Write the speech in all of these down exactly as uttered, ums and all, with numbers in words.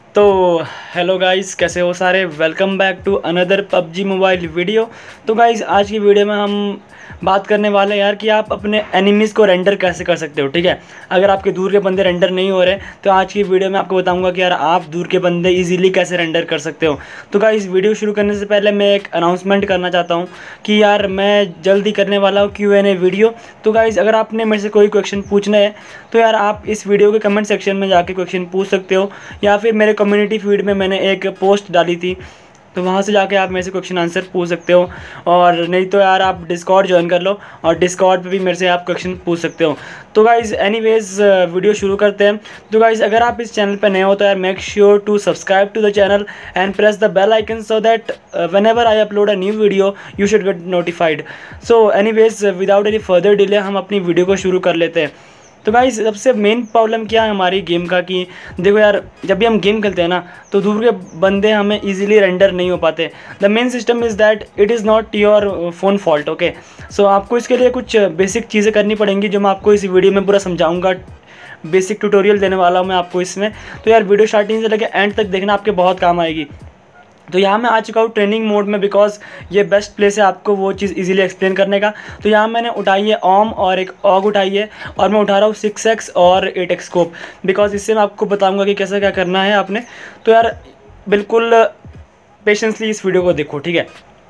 तो hello guys, कैसे हो सारे। Welcome back to another PUBG mobile video. तो गाइस आज की वीडियो में हम बात करने वाले हैं यार कि आप अपने एनिमीज़ को रेंडर कैसे कर सकते हो। ठीक है, अगर आपके दूर के बंदे रेंडर नहीं हो रहे तो आज की वीडियो में आपको बताऊंगा कि यार आप दूर के बंदे इजीली कैसे रेंडर कर सकते हो। तो गाइस वीडियो शुरू करने से पहले मैं एक अनाउंसमेंट करना चाहता हूँ कि यार मैं जल्दी करने वाला हूँ क्यू एन ए वीडियो। तो गाइस अगर आपने मेरे से कोई क्वेश्चन पूछना है तो यार आप इस वीडियो के कमेंट सेक्शन में जाके क्वेश्चन पूछ सकते हो, या फिर मेरे कम्युनिटी फीड में मैंने एक पोस्ट डाली थी तो वहाँ से जाके आप मेरे से क्वेश्चन आंसर पूछ सकते हो। और नहीं तो यार आप डिस्कॉर्ड ज्वाइन कर लो और डिस्कॉर्ड पे भी मेरे से आप क्वेश्चन पूछ सकते हो। तो गाइज़ एनीवेज वीडियो शुरू करते हैं। तो गाइज़ अगर आप इस चैनल पे नए हो तो यार make sure to subscribe to the channel and press the bell icon so that whenever I upload a new video you should get notified. So anyways without any further delay हम अपनी video को शुरू कर लेते हैं। तो guys सबसे main problem क्या है हमारी गेम का कि देखो यार जब भी हम गेम खेलते हैं ना तो दूर के बंदे हमें इजीली रेंडर नहीं हो पाते। The main system is that it is not your phone fault. Okay, so आपको इसके लिए कुछ बेसिक चीज़ें करनी पड़ेंगी जो मैं आपको इस वीडियो में पूरा समझाऊंगा। बेसिक ट्यूटोरियल देने वाला हूँ मैं आपको इसमें। तो यार वीडियो स्टार्टिंग से लेकर एंड तक देखना, आपके बहुत काम आएगी। तो यहाँ मैं आ चुका हूँ ट्रेनिंग मोड में, बिकॉज ये बेस्ट प्लेस है आपको वो चीज़ इजीली एक्सप्लेन करने का। तो यहाँ मैंने उठाई है ओम और एक ऑग उठाई है, और मैं उठा रहा हूँ सिक्स एक्स और एट एक्स स्कोप, बिकॉज इससे मैं आपको बताऊँगा कि कैसे क्या करना है आपने। तो यार बिल्कुल पेशेंसली इस वीडियो को देखो, ठीक है।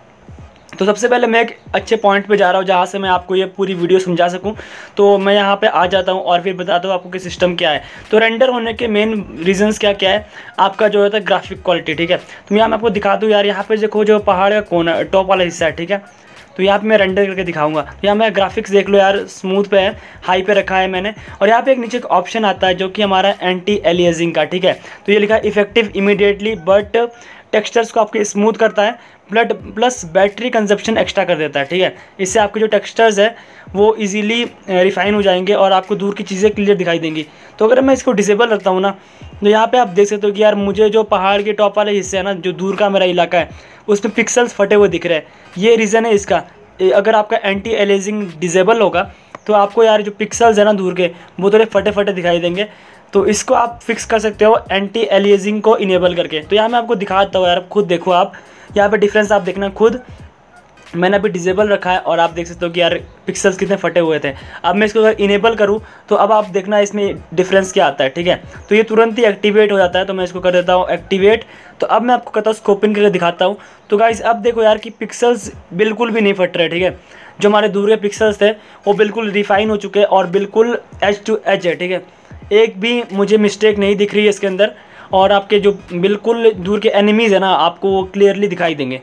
तो सबसे पहले मैं एक अच्छे पॉइंट पे जा रहा हूँ जहाँ से मैं आपको ये पूरी वीडियो समझा सकूँ। तो मैं यहाँ पे आ जाता हूँ और फिर बताता हूँ आपको कि सिस्टम क्या है। तो रेंडर होने के मेन रीजंस क्या क्या है आपका जो होता है ग्राफिक क्वालिटी, ठीक है। तो यहाँ मैं आपको दिखा दूँ यार, यहाँ पे देखो जो पहाड़ का कोना टॉप वाला हिस्सा है, ठीक है। तो यहाँ पे मैं रेंडर करके दिखाऊंगा। तो यहाँ मैं ग्राफिक्स देख लो यार, स्मूथ पे है, हाई पे रखा है मैंने। और यहाँ पे एक नीचे एक ऑप्शन आता है जो कि हमारा एंटी एलियासिंग का, ठीक है। तो ये लिखा है इफेक्टिव इमीडिएटली बट टेक्सचर्स को आपके स्मूथ करता है, blood plus battery consumption extra कर देता है, ठीक है। इससे आपके जो टेक्सचर्स है वो इजीली रिफाइन हो जाएंगे और आपको दूर की चीज़ें क्लियर दिखाई देंगी। तो अगर मैं इसको डिसेबल रखता हूँ ना तो यहाँ पे आप देख सकते हो कि यार मुझे जो पहाड़ के टॉप वाले हिस्से है ना, जो दूर का मेरा इलाका है, उसमें पिक्सल्स फटे हुए दिख रहे हैं। ये रीज़न है इसका। अगर आपका एंटी एलियासिंग डिसेबल होगा तो आपको यार जो पिक्सल्स है ना दूर के, वो थोड़े फटे फटे दिखाई देंगे। तो इसको आप फिक्स कर सकते हो एंटी एलियासिंग को इनेबल करके। तो यहाँ मैं आपको दिखाता हूँ यार, खुद देखो आप, यहाँ पे डिफरेंस आप देखना खुद। मैंने अभी डिसेबल रखा है और आप देख सकते हो कि यार पिक्सल्स कितने फटे हुए थे। अब मैं इसको अगर इनेबल करूँ तो अब आप देखना इसमें डिफरेंस क्या आता है, ठीक है। तो ये तुरंत ही एक्टिवेट हो जाता है। तो मैं इसको कर देता हूँ एक्टिवेट। तो अब मैं आपको कहता हूँ स्कोपिंग करके दिखाता हूँ। तो गाइस अब देखो यार कि पिक्सल्स बिल्कुल भी नहीं फट रहे, ठीक है। जो हमारे दूर के पिक्सल्स थे वो बिल्कुल रिफाइन हो चुके हैं और बिल्कुल एज टू एज है, ठीक है। एक भी मुझे मिस्टेक नहीं दिख रही है इसके अंदर। और आपके जो बिल्कुल दूर के एनिमीज़ है ना आपको वो क्लियरली दिखाई देंगे।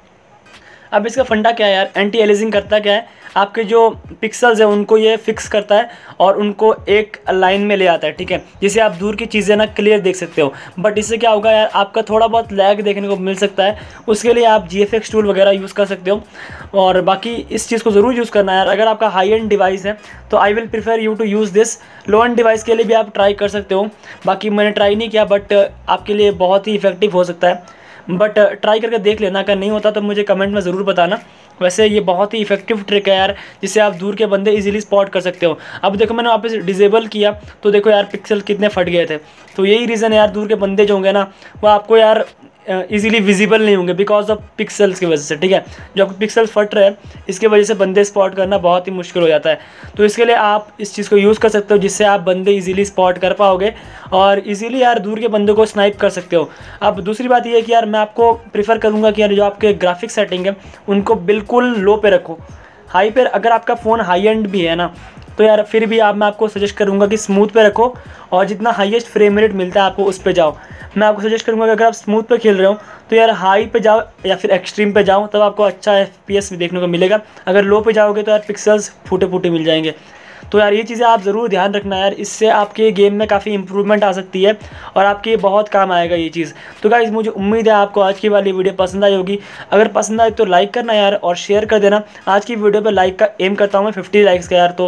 अब इसका फंडा क्या है यार, एंटी एलियासिंग करता क्या है, आपके जो पिक्सल्स है उनको ये फिक्स करता है और उनको एक लाइन में ले आता है, ठीक है, जिससे आप दूर की चीज़ें ना क्लियर देख सकते हो। बट इससे क्या होगा यार, आपका थोड़ा बहुत लैग देखने को मिल सकता है। उसके लिए आप जी एफ एक्स टूल वगैरह यूज़ कर सकते हो। और बाकी इस चीज़ को ज़रूर यूज़ करना है यार। अगर आपका हाई एंड डिवाइस है तो I will prefer you to use this. Low end device के लिए भी आप ट्राई कर सकते हो। बाकी मैंने ट्राई नहीं किया, बट आपके लिए बहुत ही इफेक्टिव हो सकता है। बट ट्राई करके देख लेना, अगर नहीं होता तो मुझे कमेंट में ज़रूर बताना। वैसे ये बहुत ही इफेक्टिव ट्रिक है यार, जिससे आप दूर के बंदे इजीली स्पॉट कर सकते हो। अब देखो मैंने वापस डिसेबल किया तो देखो यार पिक्सल कितने फट गए थे। तो यही रीज़न है यार, दूर के बंदे जो होंगे ना वो आपको यार इजीली विजिबल नहीं होंगे बिकॉज ऑफ पिक्सल्स की वजह से, ठीक है। जो आपको पिक्सल फट रहे हैं इसके वजह से बंदे स्पॉट करना बहुत ही मुश्किल हो जाता है। तो इसके लिए आप इस चीज़ को यूज़ कर सकते हो जिससे आप बंदे इजीली स्पॉट कर पाओगे और इजीली यार दूर के बंदों को स्नाइप कर सकते हो। अब दूसरी बात यह है कि यार मैं आपको प्रीफर करूँगा कि यार जो आपके ग्राफिक सेटिंग है उनको बिल्कुल लो पे रखो। हाई पे अगर आपका फ़ोन हाई एंड भी है ना तो यार फिर भी आप मैं आपको सजेस्ट करूँगा कि स्मूथ पे रखो और जितना हाईएस्ट फ्रेम रेट मिलता है आपको उस पे जाओ। मैं आपको सजेस्ट करूँगा कि अगर आप स्मूथ पे खेल रहे हो तो यार हाई पे जाओ या फिर एक्सट्रीम पे जाओ, तब आपको अच्छा एफ पी एस भी देखने को मिलेगा। अगर लो पे जाओगे तो यार पिक्सल्स फूटे फूटे मिल जाएंगे। तो यार ये चीज़ें आप ज़रूर ध्यान रखना यार, इससे आपके गेम में काफ़ी इंप्रूवमेंट आ सकती है और आपके बहुत काम आएगा ये चीज़। तो गाइस मुझे उम्मीद है आपको आज की वाली वीडियो पसंद आई होगी। अगर पसंद आए तो लाइक करना यार और शेयर कर देना। आज की वीडियो पे लाइक का एम करता हूँ मैं फिफ्टी लाइक्स का यार। तो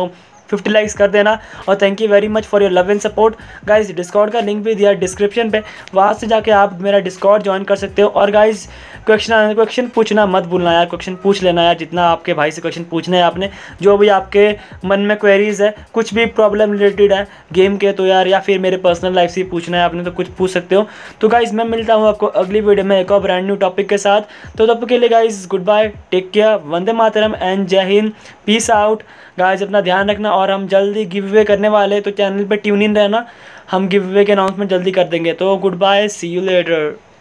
फिफ्टी लाइक्स कर देना। और thank you very much for your love and support guys. Discord का लिंक भी दिया डिस्क्रिप्शन पे, वहाँ से जाके आप मेरा डिस्कॉर्ड ज्वाइन कर सकते हो। और गाइस क्वेश्चन क्वेश्चन पूछना मत भूलना यार, क्वेश्चन पूछ लेना यार, जितना आपके भाई से क्वेश्चन पूछना है आपने, जो भी आपके मन में क्वेरीज़ है, कुछ भी प्रॉब्लम रिलेटेड है गेम के तो यार, या फिर मेरे पर्सनल लाइफ से पूछना है आपने तो कुछ पूछ सकते हो। तो गाइस मैं मिलता हूँ आपको अगली वीडियो में एक और ब्रांड न्यू टॉपिक के साथ। तो तब के लिए guys goodbye, take care, वंदे मातरम एंड जय हिंद, पीस आउट गाइस। अपना ध्यान रखना, और हम जल्दी गिव अवे करने वाले, तो चैनल पे ट्यून इन रहना, हम गिव अवे के अनाउंसमेंट जल्दी कर देंगे। तो goodbye, see you letter.